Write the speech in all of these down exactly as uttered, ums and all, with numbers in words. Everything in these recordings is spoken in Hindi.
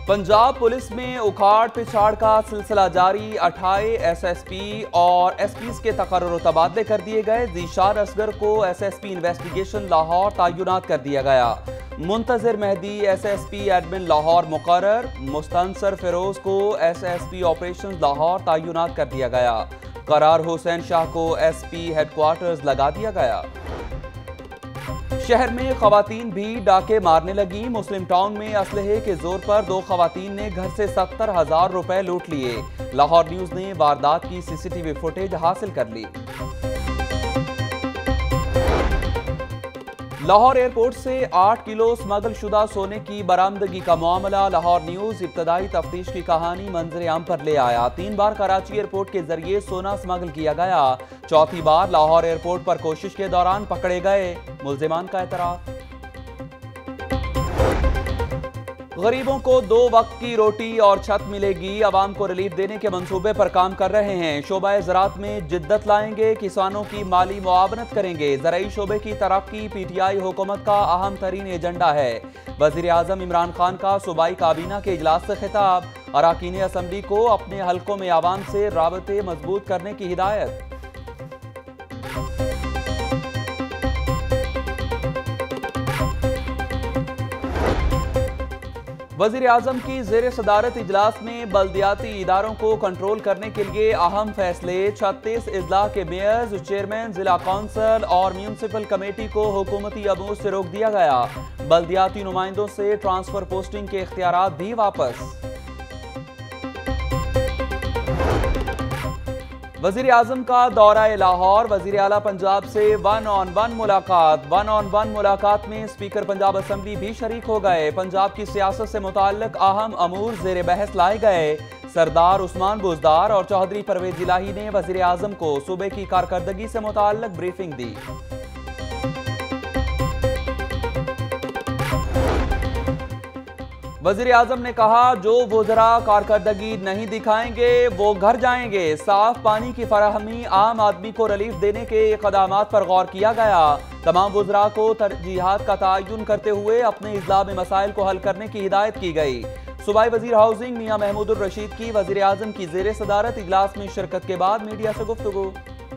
पंजाब पुलिस में उखाड़ पिछाड़ का सिलसिला जारी। अठाईस एस एस पी और एस पीज़ के तकर्रुर तबादले कर दिए गए। ज़ीशान असगर को S S P investigation Lahore तैनात कर दिया गया। Muntazir Mehdi S S P admin Lahore मुकर्रर। मुस्तनसर फिरोज को S S P operation Lahore तैनात कर दिया गया। करार हुसैन शाह को एस पी हेडक्वार्टर्स लगा दिया गया। शहर में खवातीन भी डाके मारने लगी। मुस्लिम टाउन में असलहे के जोर पर दो खवातीन ने घर से सत्तर हजार रुपए लूट लिए। लाहौर न्यूज ने वारदात की सीसीटीवी फुटेज हासिल कर ली। लाहौर एयरपोर्ट से आठ किलो स्मगल शुदा सोने की बरामदगी का मामला। लाहौर न्यूज इब्तदाई तफ्तीश की कहानी मंजर आम पर ले आया। तीन बार कराची एयरपोर्ट के जरिए सोना स्मगल किया गया। चौथी बार लाहौर एयरपोर्ट पर कोशिश के दौरान पकड़े गए मुल्जिमान का एतराफ। गरीबों को दो वक्त की रोटी और छत मिलेगी। आवाम को रिलीफ देने के मंसूबे पर काम कर रहे हैं। शोबा ज़राअत में जिद्दत लाएंगे। किसानों की माली मुआवनत करेंगे। ज़राई शोबे की तरक्की पी टी आई हुकूमत का अहम तरीन एजेंडा है। वज़ीर आज़म इमरान खान का सूबाई काबीना के इजलास से खिताब। अराकीन असम्बली को अपने हलकों में आवाम से राबते मजबूत करने की हिदायत। वज़ीर आज़म की ज़ेर सदारत इजलास में बल्दियाती इदारों को कंट्रोल करने के लिए अहम फैसले। छत्तीस इजला के मेयर्स, चेयरमैन, जिला कौंसल और म्यूनसिपल कमेटी को हुकूमती अमूर से रोक दिया गया। बल्दियाती नुमाइंदों से ट्रांसफर पोस्टिंग के इख्तियारात भी वापस। वज़ीर आज़म का दौरा लाहौर। वज़ीर आला पंजाब से वन ऑन वन मुलाकात। वन ऑन वन मुलाकात में स्पीकर पंजाब असम्बली भी शरीक हो गए। पंजाब की सियासत से मुताल्लिक अहम अमूर ज़ेर बहस लाए गए। सरदार उस्मान बुज़दार और चौधरी परवेज़ इलाही ने वज़ीर आज़म को सूबे की कारकर्दगी से मुताल्लिक ब्रीफिंग दी। वज़ीर आज़म ने कहा, जो वज़रा कारकर्दगी नहीं दिखाएंगे वो घर जाएंगे। साफ पानी की फराहमी, आम आदमी को रिलीफ देने के इक़दामात पर गौर किया गया। तमाम वज़रा को तरजीहात का तयन करते हुए अपने इज़्ला में मसाइल को हल करने की हिदायत की गई। सूबाई वज़ीर हाउसिंग मियां महमूदुर रशीद की वज़ीर आज़म की ज़ेर सदारत इजलास में शिरकत के बाद मीडिया से गुफ्तगू।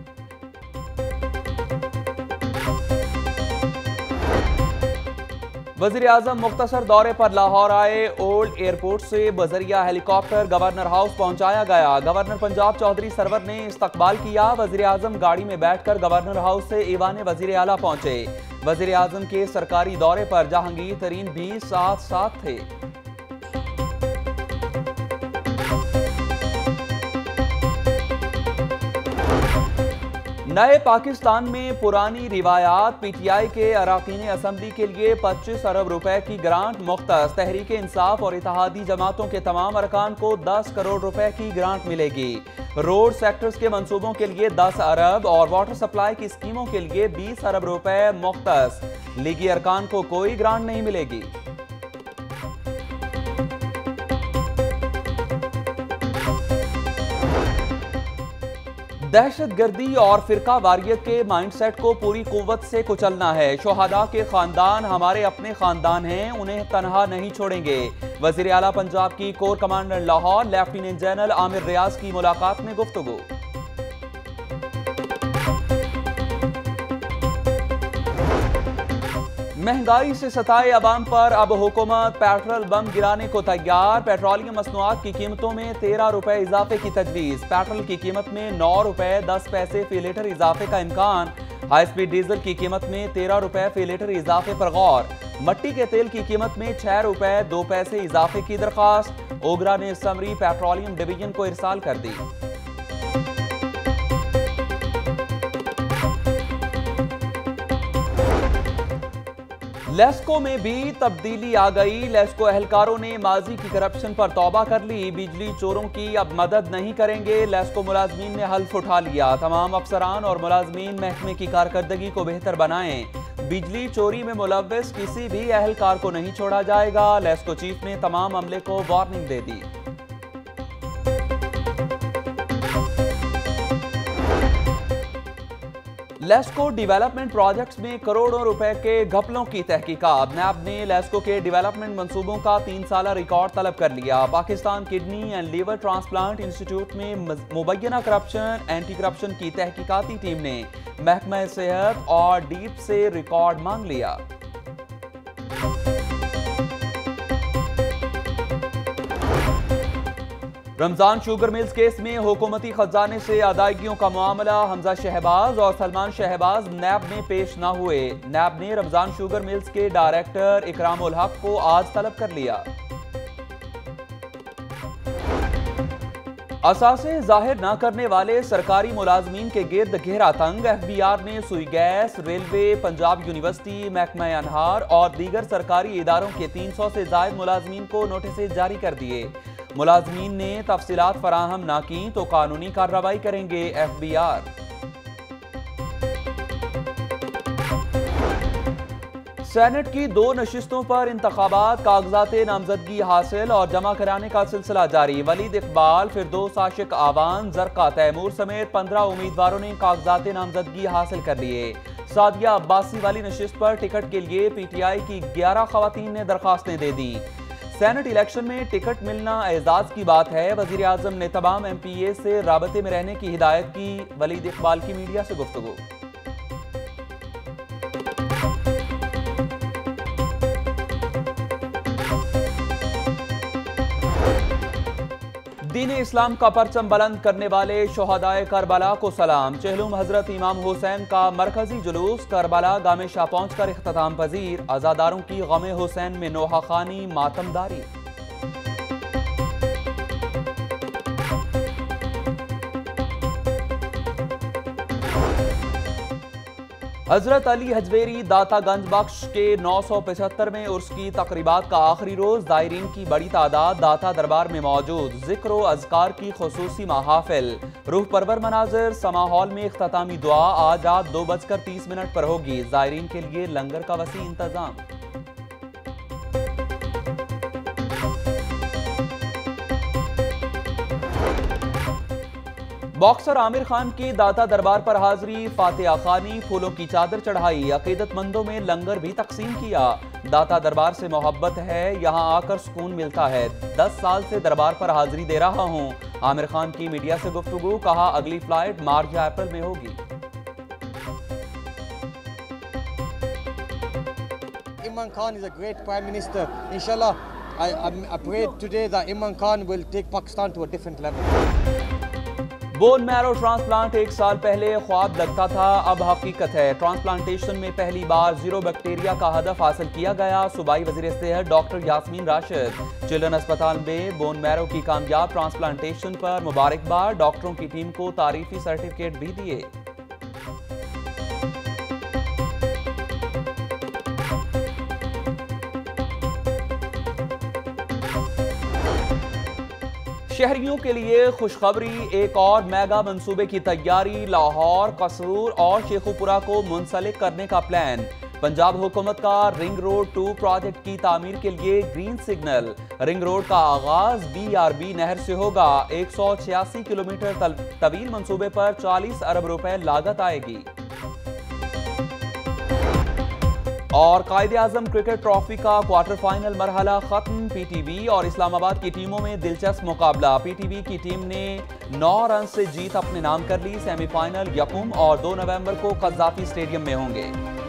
वज़ीर आज़म मुख्तसर दौरे पर लाहौर आए। ओल्ड एयरपोर्ट से बजरिया हेलीकॉप्टर गवर्नर हाउस पहुंचाया गया। गवर्नर पंजाब चौधरी सरवर ने इस्तकबाल किया। वज़ीर आज़म गाड़ी में बैठकर गवर्नर हाउस से ईवान वज़ीर आला पहुंचे। वज़ीर आज़म के सरकारी दौरे पर जहांगीर तरीन भी साथ साथ थे। नए पाकिस्तान में पुरानी रिवायात। पी टी आई के अराकीन असम्बली के लिए पच्चीस अरब रुपए की ग्रांट मुख्तस। तहरीक इंसाफ और इत्तेहादी जमातों के तमाम अरकान को दस करोड़ रुपए की ग्रांट मिलेगी। रोड सेक्टर्स के मंसूबों के लिए दस अरब और वाटर सप्लाई की स्कीमों के लिए बीस अरब रुपए मुख्तस। लीगी अरकान को कोई ग्रांट नहीं मिलेगी। दहशत गर्दी और फिरका वारियत के माइंडसेट को पूरी कुव्वत से कुचलना है। शोहदा के खानदान हमारे अपने खानदान हैं, उन्हें तनहा नहीं छोड़ेंगे। वज़ीर आला पंजाब की core commander Lahore lieutenant general Amir Riaz की मुलाकात में गुफ्तगू। महंगाई से सताए अवाम पर अब हुकूमत पेट्रोल बम गिराने को तैयार। पेट्रोलियम मसनूआत की कीमतों में तेरह रुपए इजाफे की तजवीज़। पेट्रोल की कीमत में नौ रुपए दस पैसे फी लीटर इजाफे का इम्कान। हाई स्पीड डीजल की कीमत में तेरह रुपए फी लीटर इजाफे पर गौर। मट्टी के तेल की कीमत में छह रुपए दो पैसे इजाफे की दरख्वास्त। ओगरा ने समरी पेट्रोलियम डिवीजन को इरसाल कर दी। लेस्को में भी तब्दीली आ गई। लेस्को एहलकारों ने माजी की करप्शन पर तौबा कर ली। बिजली चोरों की अब मदद नहीं करेंगे। लेस्को मुलाजमीन ने हल्फ उठा लिया। तमाम अफसरान और मुलाजमीन महकमे की कारकर्दगी को बेहतर बनाएं। बिजली चोरी में मुलव्वस किसी भी एहलकार को नहीं छोड़ा जाएगा। लेस्को चीफ ने तमाम अमले को वार्निंग दे दी। लेस्को डेवलपमेंट प्रोजेक्ट्स में करोड़ों रुपए के घपलों की तहकीकात। नैब ने लेस्को के डेवलपमेंट मंसूबों का तीन साल रिकॉर्ड तलब कर लिया। Pakistan kidney and liver transplant institute में मुबैना करप्शन एंटी करप्शन की तहकीकाती टीम ने महकमा सेहत और डीप से रिकॉर्ड मांग लिया। रमजान शुगर मिल्स केस में हुकूमती खजाने से अदायगियों का मामला। हमजा शहबाज और सलमान शहबाज नैब में पेश न हुए। नैब ने रमजान शुगर मिल्स के डायरेक्टर इकराम उल हक को आज तलब कर लिया। असासे जाहिर न करने वाले सरकारी मुलाजमीन के गिर्द घेरा तंग। एफ बी आर ने सुई गैस, रेलवे, पंजाब यूनिवर्सिटी, महकमा अनहार और दीगर सरकारी इदारों के तीन सौ से जायद मुलाजमीन को नोटिस जारी कर दिए। मुलाजमीन ने तफसीलात फराहम ना की तो कानूनी कार्रवाई करेंगे एफ बी आर। सेनेट की दो नशिस्तों पर इंतखाबात, कागजात नामजदगी हासिल और जमा कराने का सिलसिला जारी। वलीद इकबाल, फिरदौस आशिक आवान, जरका तैमूर समेत पंद्रह उम्मीदवारों ने कागजात नामजदगी हासिल कर लिए। सादिया अब्बासी वाली नशिस्त पर टिकट के लिए पी टी आई की ग्यारह खवातीन ने दरखास्तें दे दी। सेनेट इलेक्शन में टिकट मिलना एजाज की बात है। वजीर आजम ने तमाम एम पी ए से राबते में रहने की हिदायत की। वलीद इकबाल की मीडिया से गुफ्तगू। दीन इस्लाम का परचम बुलंद करने वाले शोहदाए करबला को सलाम। चहलुम हजरत इमाम हुसैन का मरकजी जुलूस करबला गामे शाह पहुंचकर इख्तिताम पजीर। आजादारों की गमे हुसैन में नोहा खानी मातमदारी। हजरत अली हजवेरी दातागंज बख्श के नौ सौ पचहत्तर में उर्स की तकरीबात का आखिरी रोज। दायरीन की बड़ी तादाद दाता दरबार में मौजूद। जिक्र व अज़कार की खुसूसी महाफिल। रूह परवर मनाजिर समा हॉल में इख्तितामी दुआ आज रात दो बजकर तीस मिनट पर होगी। दायरीन के लिए लंगर का वसी इंतजाम। बॉक्सर आमिर खान की दाता दरबार पर हाजिरी। फातिहा खानी, फूलों की चादर चढ़ाई। अकीदतमंदों में लंगर भी तकसीम किया। दाता दरबार से मोहब्बत है, यहाँ आकर सुकून मिलता है। दस साल से दरबार पर हाजिरी दे रहा हूँ। आमिर खान की मीडिया से गुफ्तगू। कहा अगली फ्लाइट मार्च या अप्रैल में होगी। Imran Khan is a great prime minister. Inshallah, I, I, I pray today that Imran Khan will take Pakistan to a different level. Bone marrow transplant एक साल पहले ख्वाब लगता था, अब हकीकत है। ट्रांसप्लांटेशन में पहली बार जीरो बैक्टीरिया का हदफ हासिल किया गया। सूबाई वजीर सेहत डॉक्टर यास्मीन राशिद चिल्ड्रन अस्पताल में बोन मैरो की कामयाब ट्रांसप्लांटेशन पर मुबारकबाद। डॉक्टरों की टीम को तारीफी सर्टिफिकेट भी दिए। शहरियों के लिए खुशखबरी, एक और मेगा मंसूबे की तैयारी। लाहौर, कसूर और शेखुपुरा को मुंसलिक करने का प्लान। पंजाब हुकूमत का रिंग रोड टू प्रोजेक्ट की तामीर के लिए ग्रीन सिग्नल। रिंग रोड का आगाज बी आर बी नहर से होगा। एक सौ छियासी किलोमीटर तवील मंसूबे पर चालीस अरब रुपए लागत आएगी। और कायदे आजम क्रिकेट ट्रॉफी का क्वार्टर फाइनल मरहला खत्म। पीटीवी और इस्लामाबाद की टीमों में दिलचस्प मुकाबला। पीटीवी की टीम ने नौ रन से जीत अपने नाम कर ली। सेमीफाइनल यकम और दो नवंबर को कज़ाफी स्टेडियम में होंगे।